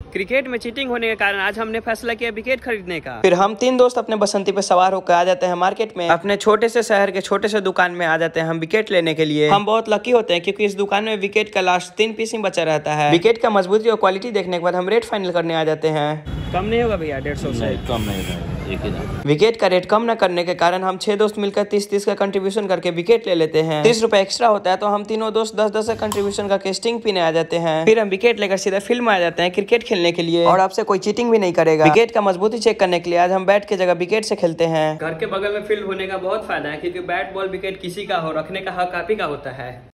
Cricket में cheating होने के कारण आज हमने फैसला किया विकेट खरीदने का। फिर हम 3 दोस्त अपने बसंती पे सवार होकर आ जाते हैं मार्केट में। अपने छोटे से शहर के छोटे से दुकान में आ जाते हैं हम विकेट लेने के लिए। हम बहुत लकी होते हैं क्योंकि इस दुकान में विकेट का लास्ट 3 पीस ही बचा रहता है। विकेट का मजबूती और क्वालिटी देखने के बाद हम रेट फाइनल करने आ जाते हैं। कम नहीं होगा भैया? 150 से कम नहीं, एक ही दाम। विकेट का रेट कम न करने के कारण हम 6 दोस्त मिलकर 30-30 का कंट्रीब्यूशन करके विकेट ले लेते हैं। 30 रुपए एक्स्ट्रा होता है तो हम तीनों दोस्त 10-10 का कंट्रीब्यूशन करके स्टिंग पीने आ जाते हैं। फिर हम विकेट लेकर सीधा फील्ड में आ जाते हैं क्रिकेट खेलने के लिए और आपसे कोई चीटिंग भी नहीं करेगा। विकेट का मजबूती चेक करने के लिए आज हम बैट की जगह विकेट से खेलते हैं। घर के बगल में फील्ड होने का बहुत फायदा है क्योंकि बैट बॉल विकेट किसी का हो, रखने का हक आप ही का होता है।